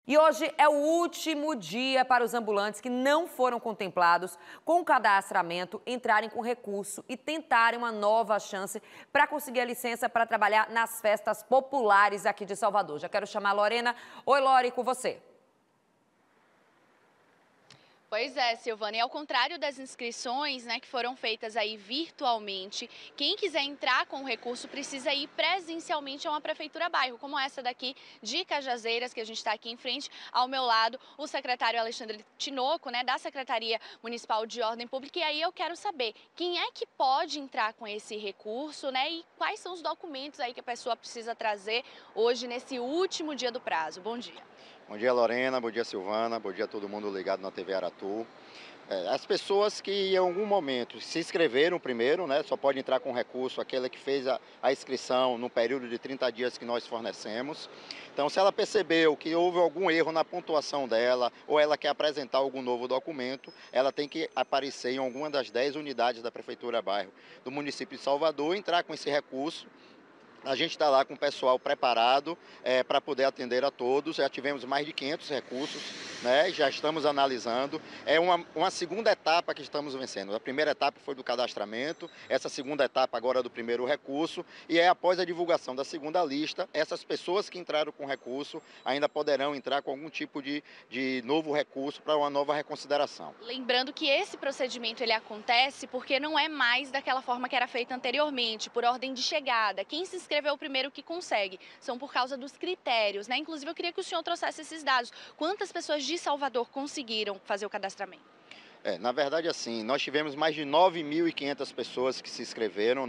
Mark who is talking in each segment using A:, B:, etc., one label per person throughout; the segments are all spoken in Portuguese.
A: E hoje é o último dia para os ambulantes que não foram contemplados com o cadastramento entrarem com recurso e tentarem uma nova chance para conseguir a licença para trabalhar nas festas populares aqui de Salvador. Já quero chamar a Lorena. Oi, Lore, com você.
B: Pois é, Silvana, e ao contrário das inscrições, que foram feitas aí virtualmente, quem quiser entrar com o recurso precisa ir presencialmente a uma prefeitura bairro, como essa daqui de Cajazeiras, que a gente está aqui em frente. Ao meu lado, o secretário Alexandre Tinoco, da Secretaria Municipal de Ordem Pública. E aí eu quero saber quem é que pode entrar com esse recurso, e quais são os documentos aí que a pessoa precisa trazer hoje nesse último dia do prazo. Bom dia.
C: Bom dia, Lorena. Bom dia, Silvana. Bom dia a todo mundo ligado na TV Aratu. As pessoas que em algum momento se inscreveram primeiro, só pode entrar com recurso aquela que fez a inscrição no período de 30 dias que nós fornecemos. Então, se ela percebeu que houve algum erro na pontuação dela ou ela quer apresentar algum novo documento, ela tem que aparecer em alguma das 10 unidades da Prefeitura Bairro do município de Salvador, entrar com esse recurso. A gente está lá com o pessoal preparado para poder atender a todos. Já tivemos mais de 500 recursos, já estamos analisando. É uma segunda etapa que estamos vencendo. A primeira etapa foi do cadastramento, essa segunda etapa agora é do primeiro recurso. E após a divulgação da segunda lista, essas pessoas que entraram com recurso ainda poderão entrar com algum tipo de novo recurso para uma nova reconsideração.
B: Lembrando que esse procedimento ele acontece porque não é mais daquela forma que era feita anteriormente, por ordem de chegada. Quem se inscreveu primeiro que consegue. São por causa dos critérios, Inclusive, eu queria que o senhor trouxesse esses dados. Quantas pessoas de Salvador conseguiram fazer o cadastramento?
C: Na verdade, assim, nós tivemos mais de 9.500 pessoas que se inscreveram,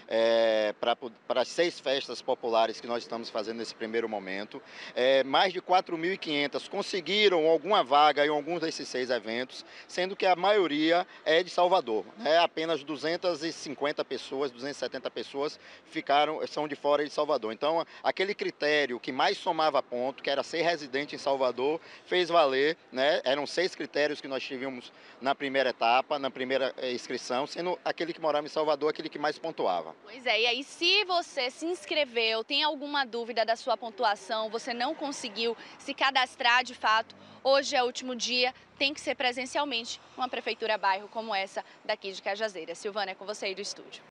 C: para as 6 festas populares que nós estamos fazendo nesse primeiro momento. Mais de 4.500 conseguiram alguma vaga em alguns desses 6 eventos, sendo que a maioria é de Salvador. Apenas 250 pessoas, 270 pessoas são de fora de Salvador. Então, aquele critério que mais somava ponto, que era ser residente em Salvador, fez valer, Eram 6 critérios que nós tivemos na primeira etapa, na primeira inscrição, sendo aquele que morava em Salvador aquele que mais pontuava.
B: Pois é, e aí se você se inscreveu, tem alguma dúvida da sua pontuação, você não conseguiu se cadastrar de fato, hoje é o último dia, tem que ser presencialmente uma prefeitura bairro como essa daqui de Cajazeiras. Silvana, é com você aí do estúdio.